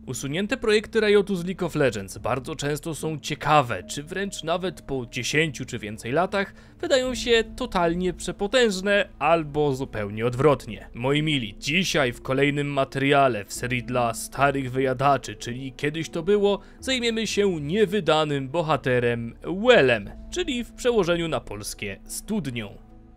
Usunięte projekty Riotu z League of Legends bardzo często są ciekawe, czy wręcz nawet po 10 czy więcej latach wydają się totalnie przepotężne albo zupełnie odwrotnie. Moi mili, dzisiaj w kolejnym materiale w serii dla starych wyjadaczy, czyli Kiedyś to było, zajmiemy się niewydanym bohaterem Wellem, czyli w przełożeniu na polskie studnią.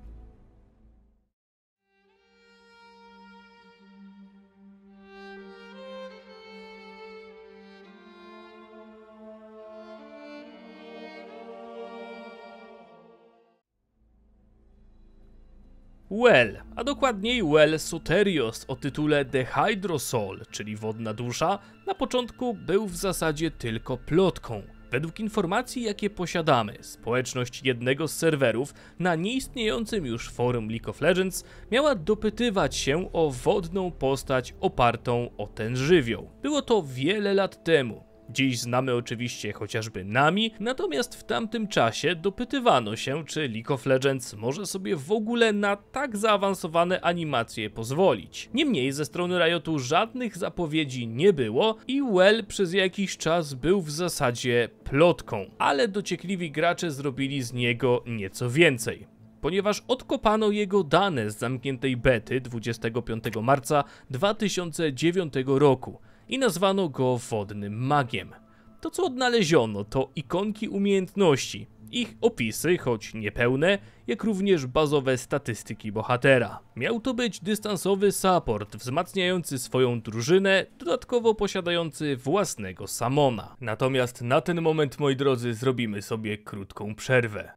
Well, a dokładniej Well Soterios o tytule The Hydro Soul, czyli wodna dusza, na początku był w zasadzie tylko plotką. Według informacji, jakie posiadamy, społeczność jednego z serwerów na nieistniejącym już forum League of Legends miała dopytywać się o wodną postać opartą o ten żywioł. Było to wiele lat temu. Dziś znamy oczywiście chociażby Nami, natomiast w tamtym czasie dopytywano się, czy League of Legends może sobie w ogóle na tak zaawansowane animacje pozwolić. Niemniej ze strony Riotu żadnych zapowiedzi nie było i Well przez jakiś czas był w zasadzie plotką, ale dociekliwi gracze zrobili z niego nieco więcej. Ponieważ odkopano jego dane z zamkniętej bety 25 marca 2009 roku i nazwano go wodnym magiem. To co odnaleziono to ikonki umiejętności, ich opisy, choć niepełne, jak również bazowe statystyki bohatera. Miał to być dystansowy support wzmacniający swoją drużynę, dodatkowo posiadający własnego summona. Natomiast na ten moment, moi drodzy, zrobimy sobie krótką przerwę.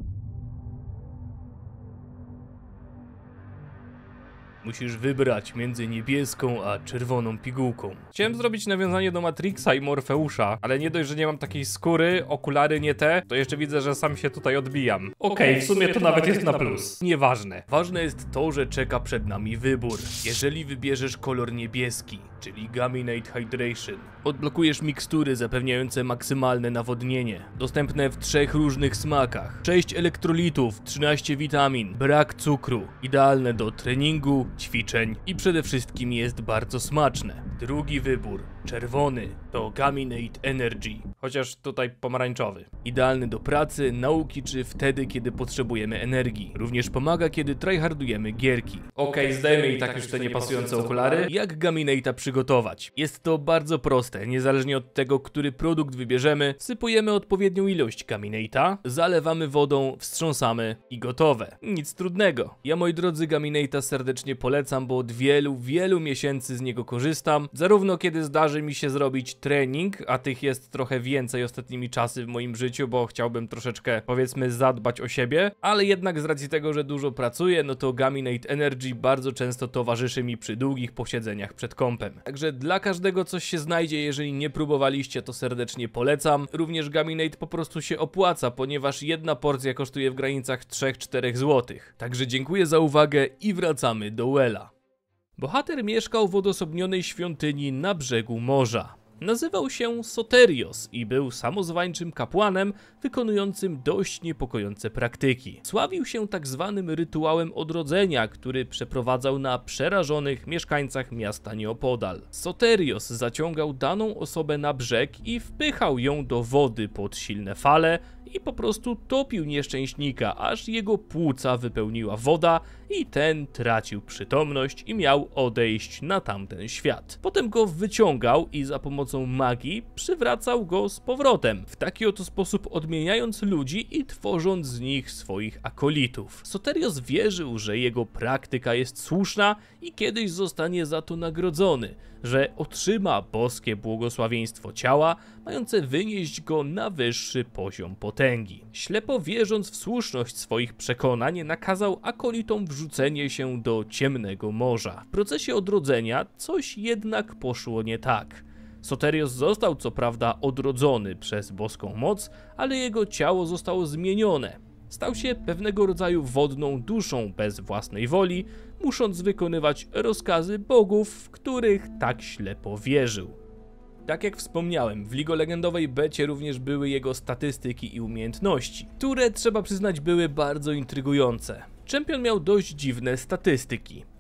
Musisz wybrać między niebieską a czerwoną pigułką. Chciałem zrobić nawiązanie do Matrixa i Morfeusza, ale nie dość, że nie mam takiej skóry, okulary nie te, to jeszcze widzę, że sam się tutaj odbijam. Okej, w sumie to nawet jest na plus. Nieważne. Ważne jest to, że czeka przed nami wybór. Jeżeli wybierzesz kolor niebieski, czyli Gaminate Hydration, odblokujesz mikstury zapewniające maksymalne nawodnienie, dostępne w 3 różnych smakach, 6 elektrolitów, 13 witamin, brak cukru, idealne do treningu, ćwiczeń i przede wszystkim jest bardzo smaczne. Drugi wybór, czerwony, to Gaminate Energy, chociaż tutaj pomarańczowy. Idealny do pracy, nauki czy wtedy, kiedy potrzebujemy energii. Również pomaga, kiedy tryhardujemy gierki. Okej, zdejmę i tak już te niepasujące okulary. Jak Gaminate'a przygotować? Jest to bardzo proste, niezależnie od tego, który produkt wybierzemy, wsypujemy odpowiednią ilość Gaminate'a, zalewamy wodą, wstrząsamy i gotowe. Nic trudnego. Ja, moi drodzy, Gaminate'a serdecznie polecam, bo od wielu miesięcy z niego korzystam, zarówno kiedy zdarzy mi się zrobić trening, a tych jest trochę więcej ostatnimi czasy w moim życiu, bo chciałbym troszeczkę, powiedzmy, zadbać o siebie, ale jednak z racji tego, że dużo pracuję, no to Gaminate Energy bardzo często towarzyszy mi przy długich posiedzeniach przed kompem. Także dla każdego coś się znajdzie, jeżeli nie próbowaliście, to serdecznie polecam. Również Gaminate po prostu się opłaca, ponieważ jedna porcja kosztuje w granicach 3-4 zł. Także dziękuję za uwagę i wracamy do Wella. Bohater mieszkał w odosobnionej świątyni na brzegu morza. Nazywał się Soterios i był samozwańczym kapłanem wykonującym dość niepokojące praktyki. Sławił się tak zwanym rytuałem odrodzenia, który przeprowadzał na przerażonych mieszkańcach miasta nieopodal. Soterios zaciągał daną osobę na brzeg i wpychał ją do wody pod silne fale i po prostu topił nieszczęśnika, aż jego płuca wypełniła woda i ten tracił przytomność i miał odejść na tamten świat. Potem go wyciągał i za pomocą magii przywracał go z powrotem, w taki oto sposób odmieniając ludzi i tworząc z nich swoich akolitów. Soterios wierzył, że jego praktyka jest słuszna i kiedyś zostanie za to nagrodzony, że otrzyma boskie błogosławieństwo ciała, mające wynieść go na wyższy poziom potęgi. Ślepo wierząc w słuszność swoich przekonań, nakazał akolitom wrzucenie się do ciemnego morza. W procesie odrodzenia coś jednak poszło nie tak. Soterios został co prawda odrodzony przez boską moc, ale jego ciało zostało zmienione. Stał się pewnego rodzaju wodną duszą bez własnej woli, musząc wykonywać rozkazy bogów, w których tak ślepo wierzył. Tak jak wspomniałem, w League Legendowej becie również były jego statystyki i umiejętności, które trzeba przyznać były bardzo intrygujące. Czempion miał dość dziwne statystyki.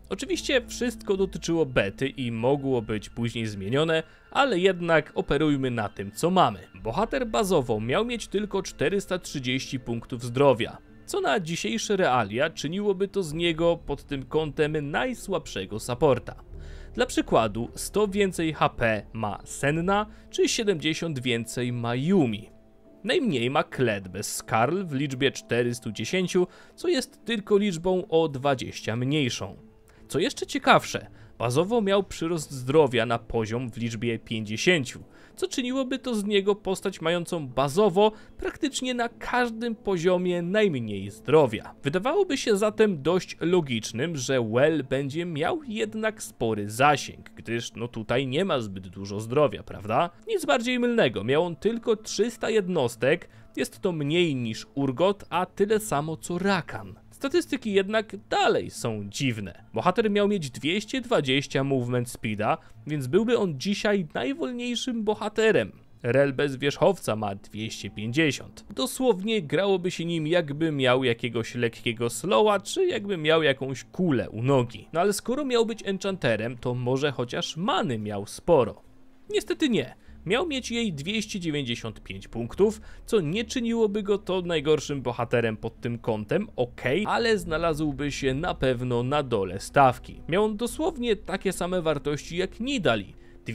Oczywiście wszystko dotyczyło bety i mogło być później zmienione, ale jednak operujmy na tym, co mamy. Bohater bazowo miał mieć tylko 430 punktów zdrowia, co na dzisiejsze realia czyniłoby to z niego pod tym kątem najsłabszego supporta. Dla przykładu 100 więcej HP ma Senna, czy 70 więcej ma Yumi. Najmniej ma Kled bez Skarl w liczbie 410, co jest tylko liczbą o 20 mniejszą. Co jeszcze ciekawsze, bazowo miał przyrost zdrowia na poziom w liczbie 50, co czyniłoby to z niego postać mającą bazowo praktycznie na każdym poziomie najmniej zdrowia. Wydawałoby się zatem dość logicznym, że Well będzie miał jednak spory zasięg, gdyż no tutaj nie ma zbyt dużo zdrowia, prawda? Nic bardziej mylnego, miał on tylko 300 jednostek, jest to mniej niż Urgot, a tyle samo co Rakan. Statystyki jednak dalej są dziwne. Bohater miał mieć 220 movement speeda, więc byłby on dzisiaj najwolniejszym bohaterem. Rel bez wierzchowca ma 250. Dosłownie grałoby się nim, jakby miał jakiegoś lekkiego slowa, czy jakby miał jakąś kulę u nogi. No ale skoro miał być enchanterem, to może chociaż many miał sporo. Niestety nie. Miał mieć jej 295 punktów, co nie czyniłoby go to najgorszym bohaterem pod tym kątem, ale znalazłby się na pewno na dole stawki. Miał on dosłownie takie same wartości jak Nidalee,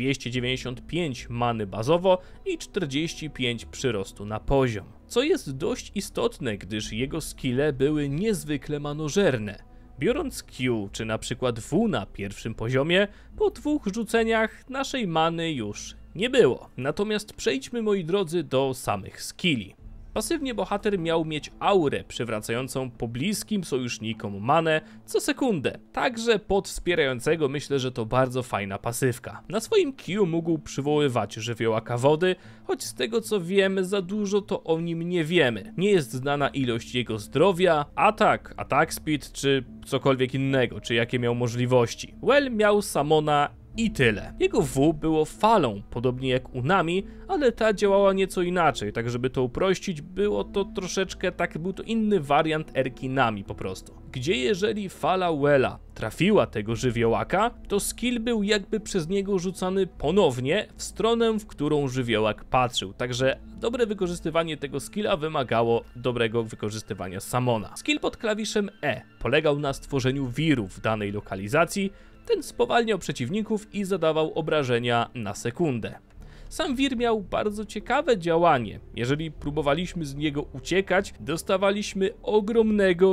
295 many bazowo i 45 przyrostu na poziom. Co jest dość istotne, gdyż jego skille były niezwykle manożerne. Biorąc Q czy na przykład W na pierwszym poziomie, po 2 rzuceniach naszej many już nie było. Natomiast przejdźmy, moi drodzy, do samych skilli. Pasywnie bohater miał mieć aurę przywracającą pobliskim sojusznikom manę co sekundę. Także pod wspierającego myślę, że to bardzo fajna pasywka. Na swoim Q mógł przywoływać żywiołaka wody, choć z tego co wiemy za dużo to o nim nie wiemy. Nie jest znana ilość jego zdrowia, attack speed czy cokolwiek innego, czy jakie miał możliwości. Well miał Summona i tyle. Jego W było falą, podobnie jak u Nami, ale ta działała nieco inaczej, tak żeby to uprościć, było to troszeczkę był to inny wariant Erki Nami po prostu. Gdzie jeżeli fala Wella trafiła tego żywiołaka, to skill był jakby przez niego rzucany ponownie w stronę, w którą żywiołak patrzył, także dobre wykorzystywanie tego skilla wymagało dobrego wykorzystywania Summona. Skill pod klawiszem E polegał na stworzeniu wirów w danej lokalizacji. Ten spowalniał przeciwników i zadawał obrażenia na sekundę. Sam wir miał bardzo ciekawe działanie. Jeżeli próbowaliśmy z niego uciekać, dostawaliśmy ogromnego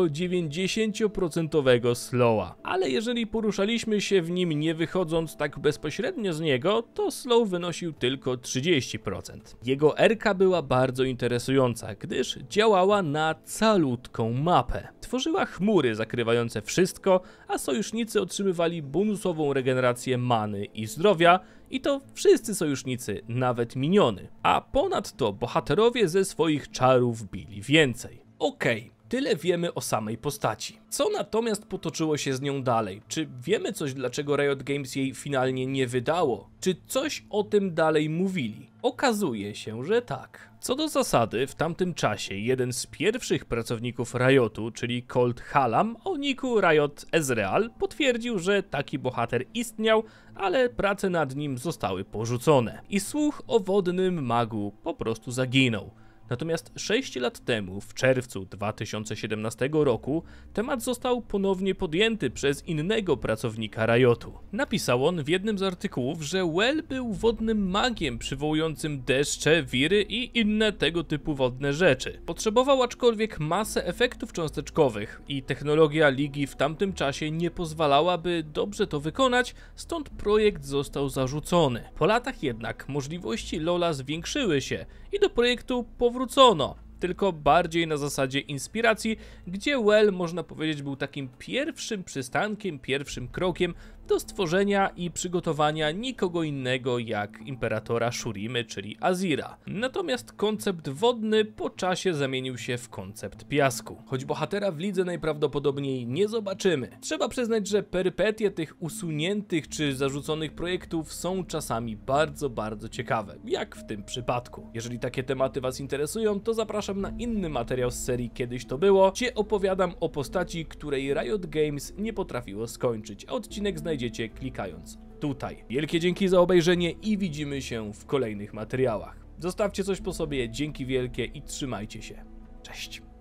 90% slowa. Ale jeżeli poruszaliśmy się w nim nie wychodząc tak bezpośrednio z niego, to slow wynosił tylko 30%. Jego R-ka była bardzo interesująca, gdyż działała na calutką mapę. Tworzyła chmury zakrywające wszystko, a sojusznicy otrzymywali bonusową regenerację many i zdrowia, i to wszyscy sojusznicy, nawet miniony. A ponadto bohaterowie ze swoich czarów bili więcej. Tyle wiemy o samej postaci. Co natomiast potoczyło się z nią dalej? Czy wiemy coś, dlaczego Riot Games jej finalnie nie wydało? Czy coś o tym dalej mówili? Okazuje się, że tak. Co do zasady, w tamtym czasie jeden z pierwszych pracowników Riotu, czyli Colt Hallam o niku Riot Ezreal, potwierdził, że taki bohater istniał, ale prace nad nim zostały porzucone. I słuch o wodnym magu po prostu zaginął. Natomiast 6 lat temu, w czerwcu 2017 roku, temat został ponownie podjęty przez innego pracownika Riotu. Napisał on w jednym z artykułów, że Well był wodnym magiem przywołującym deszcze, wiry i inne tego typu wodne rzeczy. Potrzebował aczkolwiek masę efektów cząsteczkowych i technologia ligi w tamtym czasie nie pozwalała, by dobrze to wykonać, stąd projekt został zarzucony. Po latach jednak możliwości LoL'a zwiększyły się i do projektu powrócono, tylko bardziej na zasadzie inspiracji, gdzie Well, można powiedzieć, był takim pierwszym przystankiem, pierwszym krokiem do stworzenia i przygotowania nikogo innego jak imperatora Shurimy, czyli Azira. Natomiast koncept wodny po czasie zamienił się w koncept piasku. Choć bohatera w lidze najprawdopodobniej nie zobaczymy. Trzeba przyznać, że perypetie tych usuniętych czy zarzuconych projektów są czasami bardzo ciekawe, jak w tym przypadku. Jeżeli takie tematy Was interesują, to zapraszam na inny materiał z serii Kiedyś to było, gdzie opowiadam o postaci, której Riot Games nie potrafiło skończyć, a odcinek znajdziecie klikając tutaj. Wielkie dzięki za obejrzenie i widzimy się w kolejnych materiałach. Zostawcie coś po sobie, dzięki wielkie i trzymajcie się. Cześć!